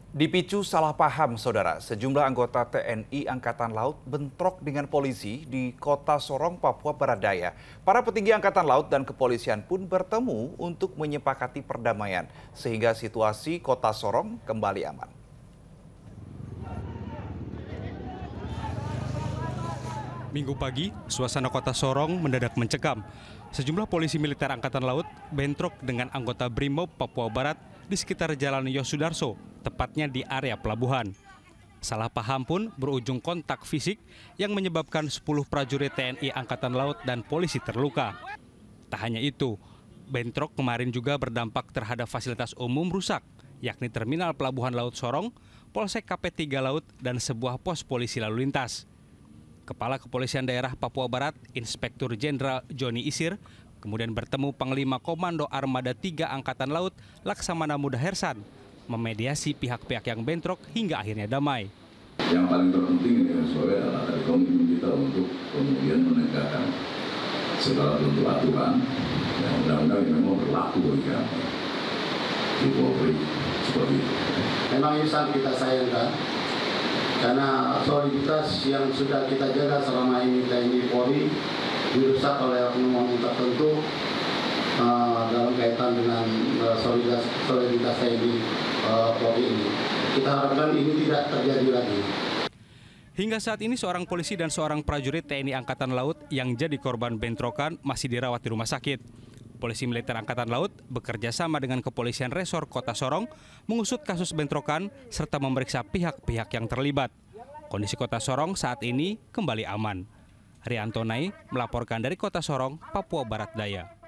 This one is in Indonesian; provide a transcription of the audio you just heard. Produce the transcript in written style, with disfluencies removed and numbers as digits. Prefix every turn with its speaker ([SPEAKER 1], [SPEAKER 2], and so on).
[SPEAKER 1] Dipicu salah paham, saudara. Sejumlah anggota TNI Angkatan Laut bentrok dengan polisi di Kota Sorong, Papua Barat Daya. Para petinggi Angkatan Laut dan kepolisian pun bertemu untuk menyepakati perdamaian, sehingga situasi Kota Sorong kembali aman.
[SPEAKER 2] Minggu pagi, suasana Kota Sorong mendadak mencekam. Sejumlah polisi militer Angkatan Laut bentrok dengan anggota Brimob Papua Barat di sekitar Jalan Yosudarso, tepatnya di area pelabuhan. Salah paham pun berujung kontak fisik yang menyebabkan 10 prajurit TNI Angkatan Laut dan polisi terluka. Tak hanya itu, bentrok kemarin juga berdampak terhadap fasilitas umum rusak, yakni Terminal Pelabuhan Laut Sorong, Polsek KP3 Laut, dan sebuah pos polisi lalu lintas. Kepala Kepolisian Daerah Papua Barat, Inspektur Jenderal Joni Isir, kemudian bertemu Panglima Komando Armada 3 Angkatan Laut, Laksamana Muda Hersan, memediasi pihak-pihak yang bentrok hingga akhirnya damai.
[SPEAKER 3] Yang paling terpenting ini sore adalah dari komitmen kita untuk kemudian menegakkan segala bentuk aturan yang undang-undang yang memang berlaku bagi kami di Polri seperti itu.
[SPEAKER 4] Memang ini sangat kita sayangkan karena soliditas yang sudah kita jaga selama ini TNI Polri dirusak oleh oknum tertentu dalam kaitan dengan soliditas TNI Polri ini. Kita harapkan ini tidak terjadi lagi.
[SPEAKER 2] Hingga saat ini seorang polisi dan seorang prajurit TNI Angkatan Laut yang jadi korban bentrokan masih dirawat di rumah sakit. Polisi militer Angkatan Laut bekerja sama dengan Kepolisian Resor Kota Sorong mengusut kasus bentrokan serta memeriksa pihak-pihak yang terlibat. Kondisi Kota Sorong saat ini kembali aman. Rianto Nai melaporkan dari Kota Sorong, Papua Barat Daya.